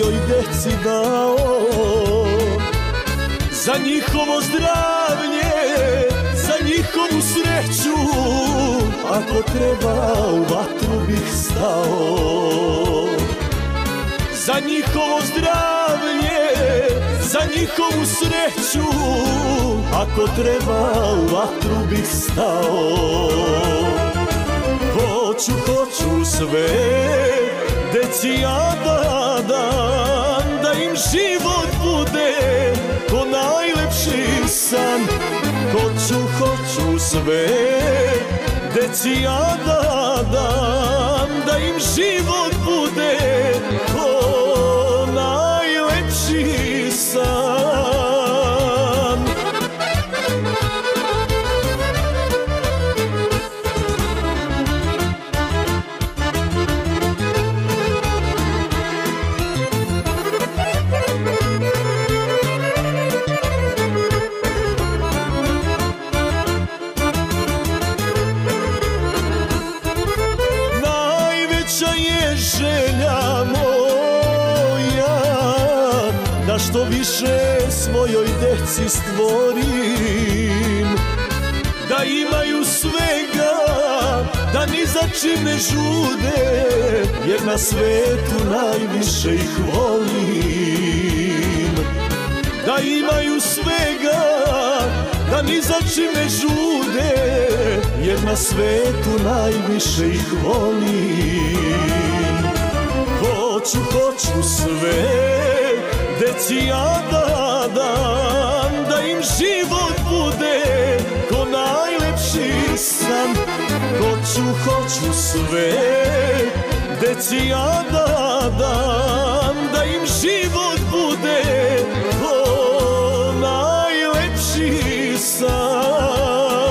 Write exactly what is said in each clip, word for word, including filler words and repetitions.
svojoj deci dao, za njihovo zdravlje, za njihovu sreću, ako treba u vatru bih stao. Za njihovo zdravlje, za njihovu sreću, ako treba u vatru bih stao. Hoću, hoću sve deci ja da dam, da im život bude ko najlepši san. Hoću, hoću sve deci ja da dam, da im život bude ko najlepši san. Želja moja, da što više svojoj deci stvorim, da imaju svega, da ni za čim ne žude, jer na svetu najviše ih volim. Da imaju svega, da ni za čim ne žude, jer na svetu najviše ih volim. Hoću, hoću sve deci ja da dam, da im život bude ko najlepši san. Hoću, hoću sve deci ja da dam, da im život bude ko najlepši san.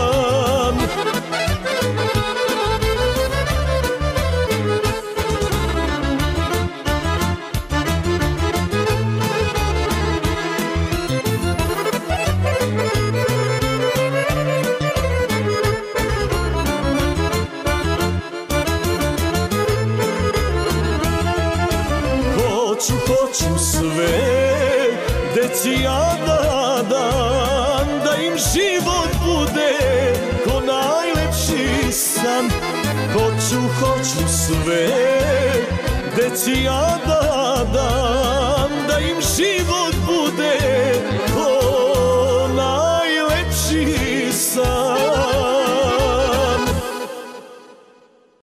Hoću, hoću sve deci ja da dam, da im život bude ko najlepši san. Hoću, hoću sve deci ja da